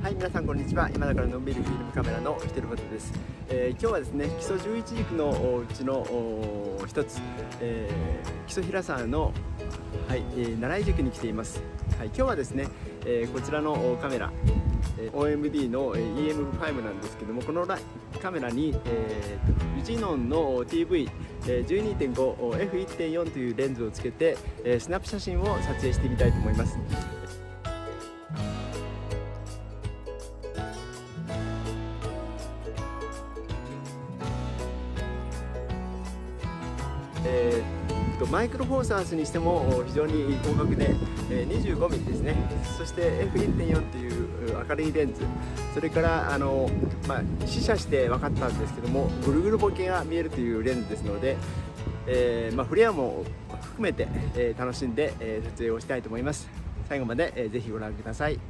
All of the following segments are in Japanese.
はい、皆さんこんにちは。今だからのんびりフィルムカメラのひてることです。今日はですね、基礎11軸のうちの一つ、基礎平沢の、7井塾に来ています。はい、今日はですね、こちらのカメラ、OMD の EM5 なんですけども、このカメラに、フジノンの TV12.5F1.4 というレンズをつけて、スナップ写真を撮影してみたいと思います。マイクロフォーサースにしても非常に広角で 25mm ですね。そして F1.4 という明るいレンズ、それから試写して分かったんですけども、ぐるぐるボケが見えるというレンズですので、フレアも含めて楽しんで撮影をしたいと思います。最後までぜひご覧ください。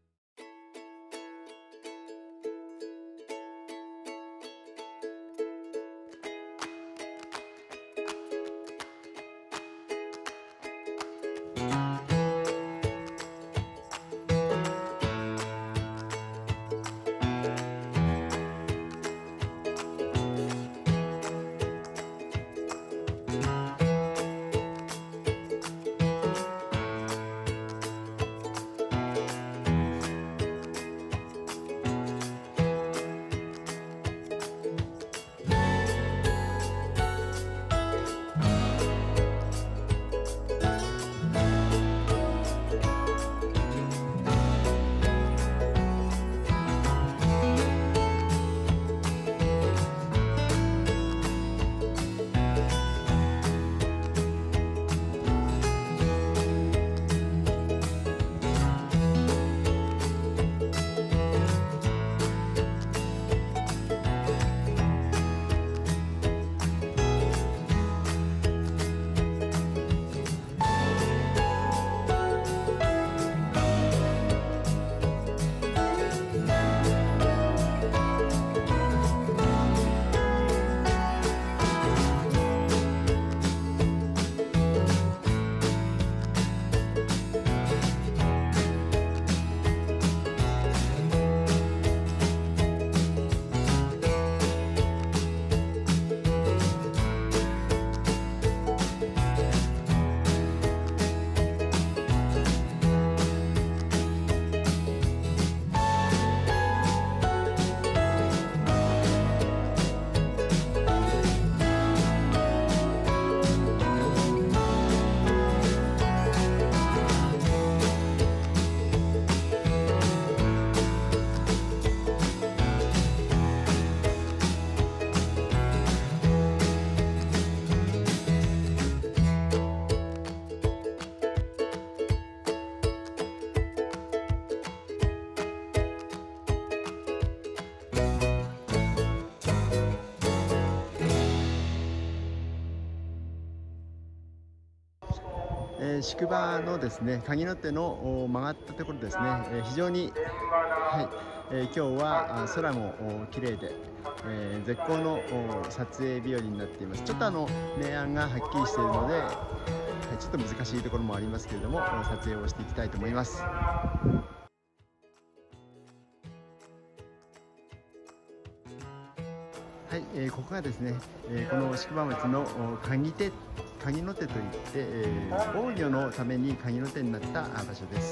宿場のですね、鍵の手の曲がったところですね、非常に、今日は空も綺麗で、絶好の撮影日和になっています。ちょっと明暗がはっきりしているので、ちょっと難しいところもありますけれども、撮影をしていきたいと思います。はい、ここがですね、この宿場町の鍵の手といって、防御のために鍵の手になった場所です。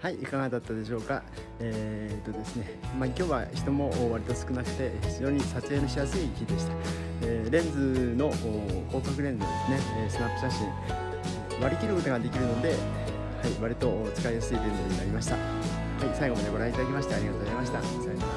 はい、いかがだったでしょうか。ですね、今日は人も割と少なくて非常に撮影のしやすい日でした。レンズの広角レンズですね、スナップ写真割り切ることができるので、はい、割と使いやすいレンズになりました。はい、最後までご覧いただきましてありがとうございました。さようなら。